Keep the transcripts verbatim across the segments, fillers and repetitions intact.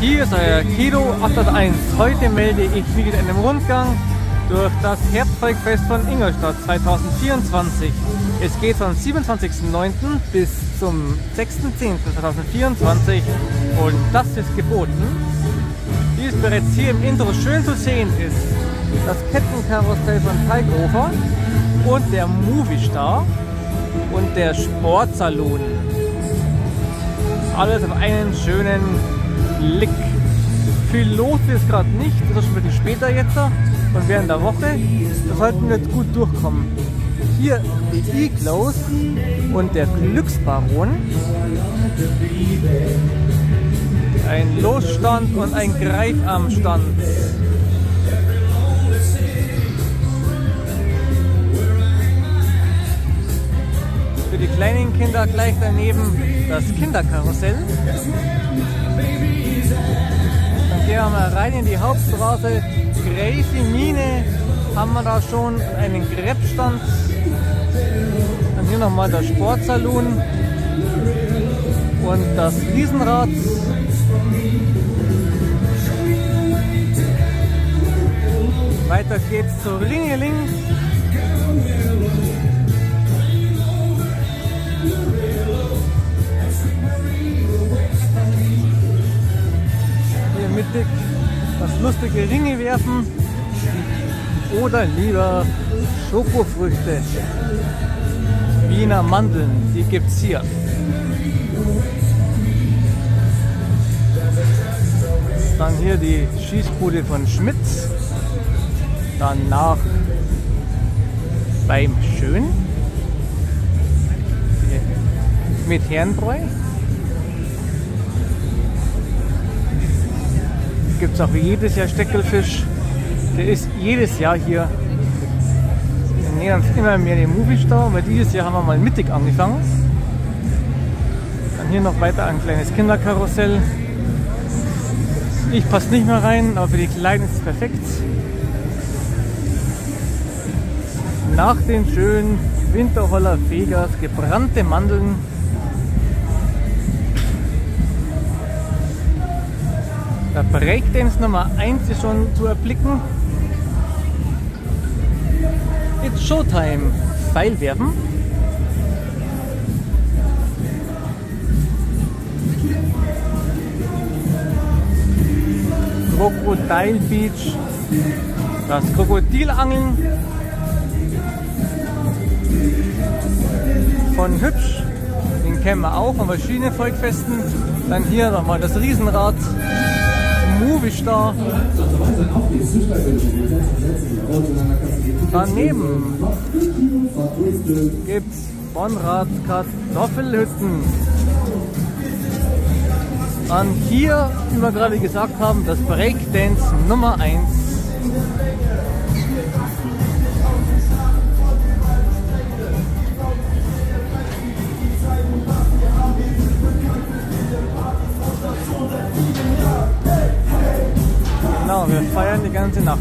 Hier ist euer Kilo achthunderteins. Heute melde ich mich in einem Rundgang durch das Herbstvolksfest von Ingolstadt zweitausendvierundzwanzig. Es geht vom siebenundzwanzigsten neunten bis zum sechsten zehnten zweitausendvierundzwanzig und das ist geboten. Wie es bereits hier im Intro schön zu sehen ist, das Kettenkarussell von Teighofer und der Movie Star und der Sportsaloon. Alles auf einen schönen Blick. Viel los ist gerade nicht, das ist schon ein bisschen später jetzt und während der Woche, da sollten wir jetzt gut durchkommen. Hier die Iglos und der Glücksbaron. Ein Losstand und ein Greifarmstand. Für die kleinen Kinder gleich daneben das Kinderkarussell. Dann gehen wir mal rein in die Hauptstraße. Crazy Mine haben wir da schon, einen Krebsstand. Dann hier nochmal der Sportsaloon und das Riesenrad. Weiter geht's zu Ringeling. Hier mittig das lustige Ringe werfen oder lieber Schokofrüchte. Wiener Mandeln, die gibt's hier. Dann hier die Schießbude von Schmitz. Danach beim Schön mit Herrenbräu. Gibt es auch jedes Jahr Steckelfisch. Der ist jedes Jahr hier. Wir nähern uns immer mehr dem Movie Star, weil dieses Jahr haben wir mal mittig angefangen. Dann hier noch weiter ein kleines Kinderkarussell. Ich passe nicht mehr rein, aber für die Kleinen ist es perfekt. Nach den schönen Winterholler Fegers gebrannte Mandeln. Der Breakdance Nummer eins ist schon zu erblicken. It's Showtime. Pfeilwerfen. Crocodile Beach. Das Krokodilangeln. Von Hübsch. Den kennen wir auch von verschiedenen Volksfesten. Dann hier nochmal das Riesenrad. Movie Star. Daneben gibt es Bonrad Kartoffelhütten. Dann hier, wie wir gerade gesagt haben, das Breakdance Nummer eins. Genau, wir feiern die ganze Nacht.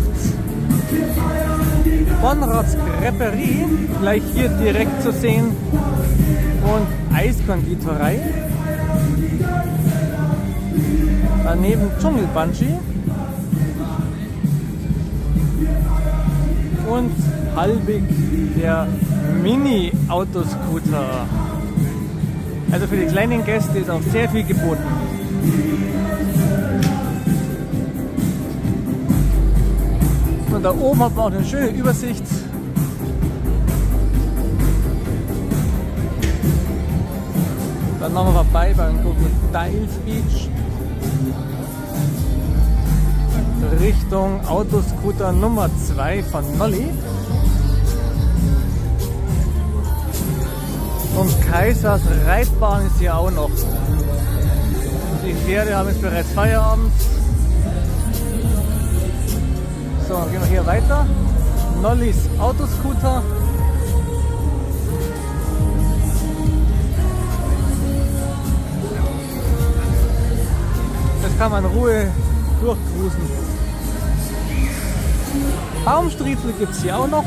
Bonrads Creperie, gleich hier direkt zu sehen. Und Eiskonditorei. Daneben Dschungelbungee. Und Halbig, der Mini-Autoscooter. Also für die kleinen Gäste ist auch sehr viel geboten. Und da oben hat man auch eine schöne Übersicht. Dann machen wir vorbei beim Crocodile Beach. Richtung Autoscooter Nummer zwei von Nolli. Und Kaisers Reitbahn ist hier auch noch. Die Pferde haben jetzt bereits Feierabend. So, gehen wir hier weiter. Nollis Autoscooter. Das kann man in Ruhe durchcruisen. Baumstriezel gibt es hier auch noch.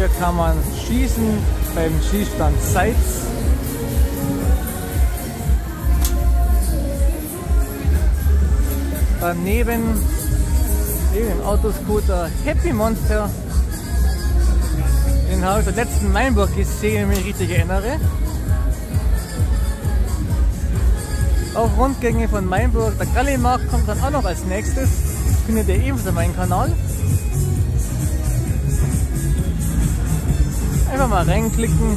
Hier kann man schießen beim Schießstand Seitz. Daneben neben dem Autoscooter Happy Monster. Den habe ich der letzten Mainburg gesehen, wenn ich mich richtig erinnere. Auch Rundgänge von Mainburg. Der Gallimarkt kommt dann auch noch als nächstes. Findet ihr ebenfalls auf meinem Kanal. Einfach mal reinklicken.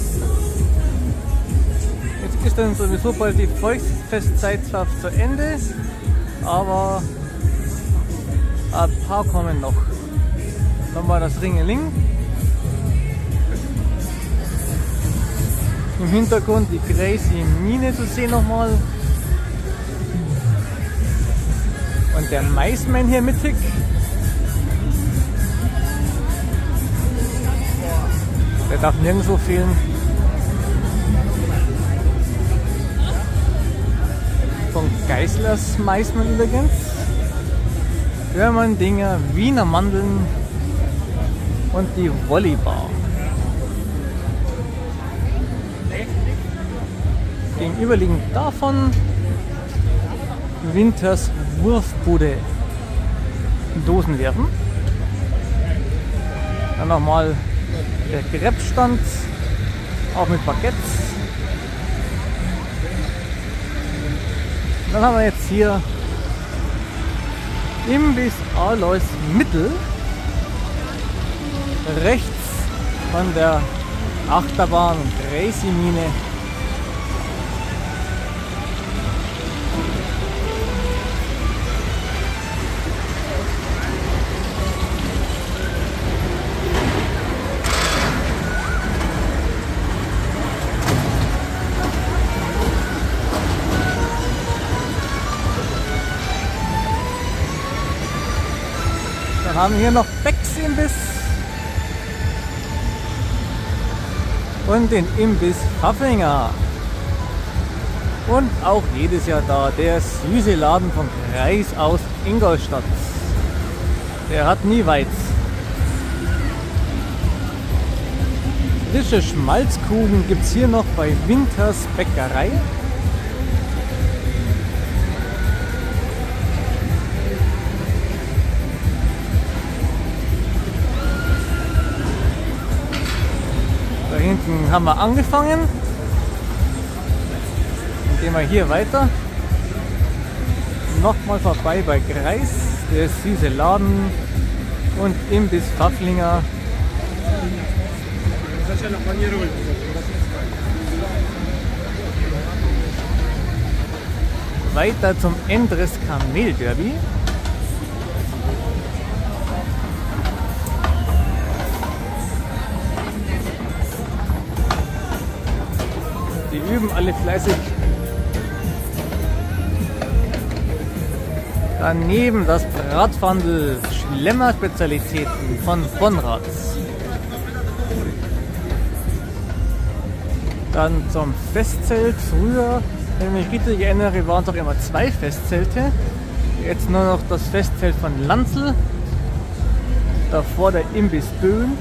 Jetzt ist dann sowieso bald die Volksfestzeit zwar zu Ende, aber ein paar kommen noch. Dann war das Ringeling. Im Hintergrund die Crazy Mine zu sehen nochmal. Und der Maisman hier mittig. Der darf nirgendwo fehlen. Von Geislers Maisman übrigens. Hörmann-Dinger, Wiener Mandeln und die Volleybar. Gegenüberliegend davon Winters Wurfbude, Dosen werfen. Dann nochmal der Krebsstand, auch mit Baguettes. Dann haben wir jetzt hier Imbiss Alois Mittel, rechts von der Achterbahn Crazy Mine. Wir haben hier noch Becks Imbiss und den Imbiss Pfaffinger. Und auch jedes Jahr da der süße Laden von Kreis aus Ingolstadt. Der hat nie weit. Frische Schmalzkuchen gibt es hier noch bei Winters Bäckerei. Da hinten haben wir angefangen. Dann gehen wir hier weiter. Nochmal vorbei bei Kreis, der süße Laden und Imbiss Pfaffinger. Weiter zum Endres Kamelderby. Die üben alle fleißig. Daneben das Bratpfandl Schlemmer-Spezialitäten von Bonrads. Dann zum Festzelt. Früher, wenn ich mich richtig erinnere, waren es auch immer zwei Festzelte. Jetzt nur noch das Festzelt von Lanzl. Davor der Imbiss Böen.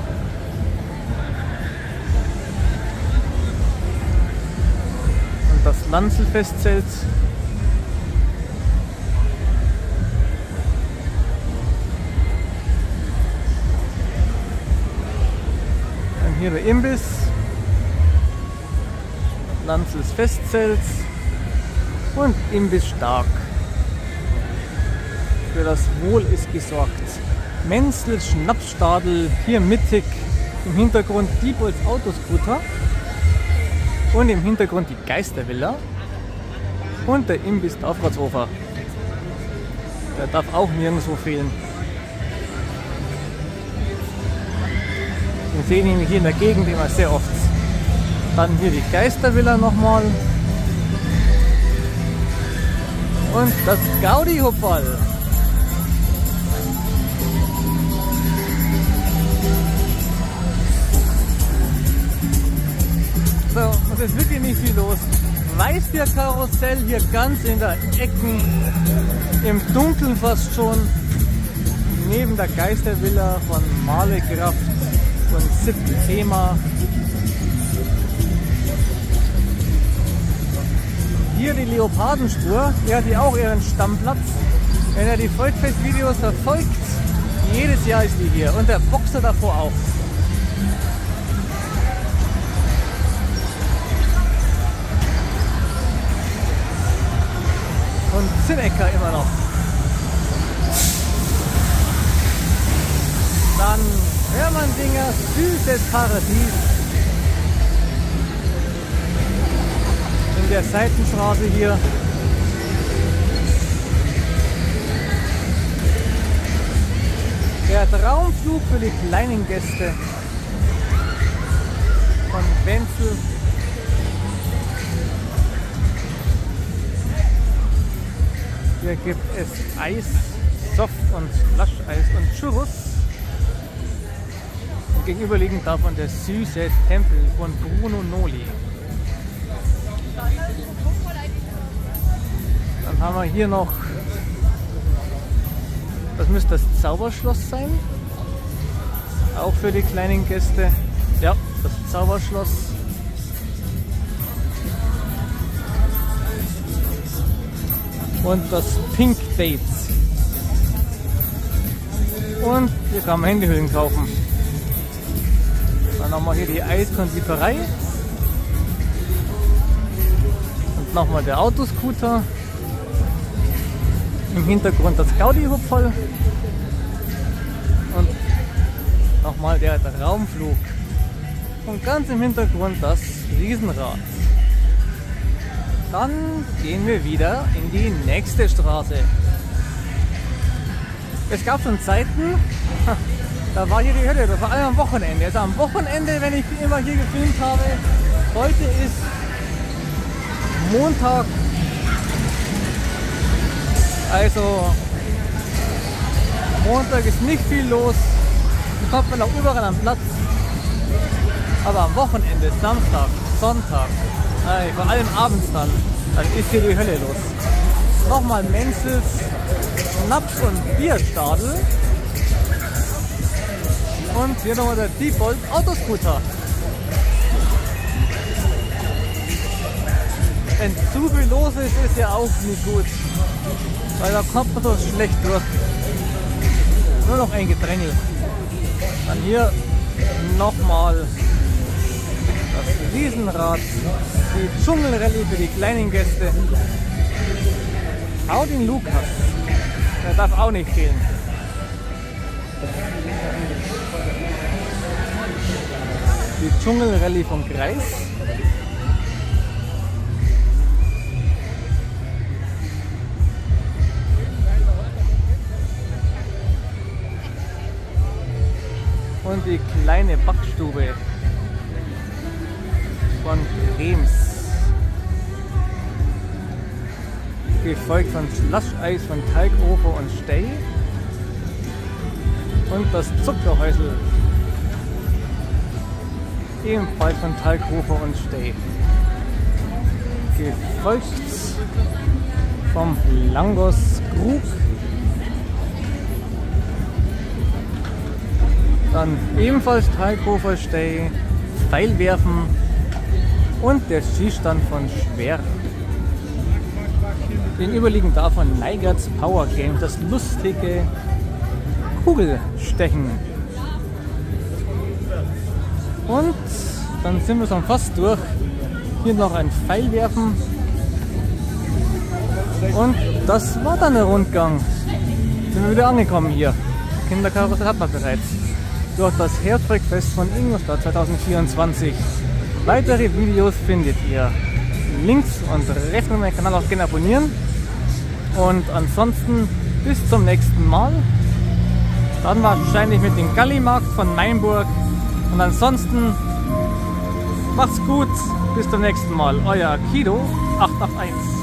Das Lanzl-Festzelt. Dann hier der Imbiss. Lanzls Festzelt und Imbiss Stark. Für das Wohl ist gesorgt. Menzel Schnapsstadel hier mittig, im Hintergrund Diepholz Autoscooter. Und im Hintergrund die Geistervilla und der Imbiss Taufratshofer. Der darf auch nirgendwo fehlen. Den sehen wir hier in der Gegend immer sehr oft. Dann hier die Geistervilla nochmal. Und das Gaudi-Hupferl. So, und es ist wirklich nicht viel los. Weißbierkarussell hier ganz in der Ecken, im Dunkeln fast schon, neben der Geistervilla von Malekraft und S I P-Thema. Hier die Leopardenspur, die hat hier auch ihren Stammplatz. Wenn ihr die Volksfest-Videos verfolgt, jedes Jahr ist die hier und der Boxer davor auch. Und Zinnecker immer noch. Dann Hermann-Dinger, süßes Paradies. In der Seitenstraße hier. Der Traumflug für die kleinen Gäste von Wenzel. Hier gibt es Eis, Soft- und Flascheis und Churros. Und gegenüberliegend davon der süße Tempel von Bruno Noli. Dann haben wir hier noch, das müsste das Zauberschloss sein. Auch für die kleinen Gäste. Ja, das Zauberschloss. Und das Pink Dates. Und hier kann man Handyhüllen kaufen. Dann nochmal hier die Eiskonditorei. Und nochmal der Autoscooter. Im Hintergrund das Gaudi-Hupferl. Und nochmal der Traumflug. Und ganz im Hintergrund das Riesenrad. Dann gehen wir wieder in die nächste Straße. Es gab schon Zeiten, da war hier die Hölle, das war allem am Wochenende. Also am Wochenende, wenn ich immer hier gefilmt habe, heute ist Montag. Also Montag ist nicht viel los, da kommt man auch überall am Platz. Aber am Wochenende, Samstag, Sonntag, äh, vor allem abends dann, dann ist hier die Hölle los. Nochmal Menzels Schnaps- und Bierstadel. Und hier nochmal der Diebold Autoscooter. Wenn zu viel los ist, ist ja auch nicht gut. Weil da kommt man so schlecht durch. Nur noch ein Gedrängel. Dann hier nochmal das Riesenrad, die Dschungelrallye für die kleinen Gäste. Auch den Lukas, der darf auch nicht fehlen. Die Dschungelrallye von Kreis. Und die kleine Backstube von Krems. Gefolgt von Slush-Eis von Talghofer und Stey. Und das Zuckerhäusl. Ebenfalls von Talghofer und Stey. Gefolgt vom Langos Krug. Dann ebenfalls Talghofer Stey, Pfeilwerfen und der Schießstand von Schwer. Gegenüberliegend davon Neigerts Power Game, das lustige Kugelstechen. Und dann sind wir schon fast durch. Hier noch ein Pfeilwerfen. Und das war dann der Rundgang. Sind wir wieder angekommen hier. Kinderkarussell hat man bereits. Durch das Herzbergfest von Ingolstadt zweitausendvierundzwanzig. Weitere Videos findet ihr links und rechts von meinem Kanal auch gerne abonnieren. Und ansonsten bis zum nächsten Mal. Dann wahrscheinlich mit dem Gallimarkt von Mainburg. Und ansonsten macht's gut. Bis zum nächsten Mal. Euer Kido acht acht eins.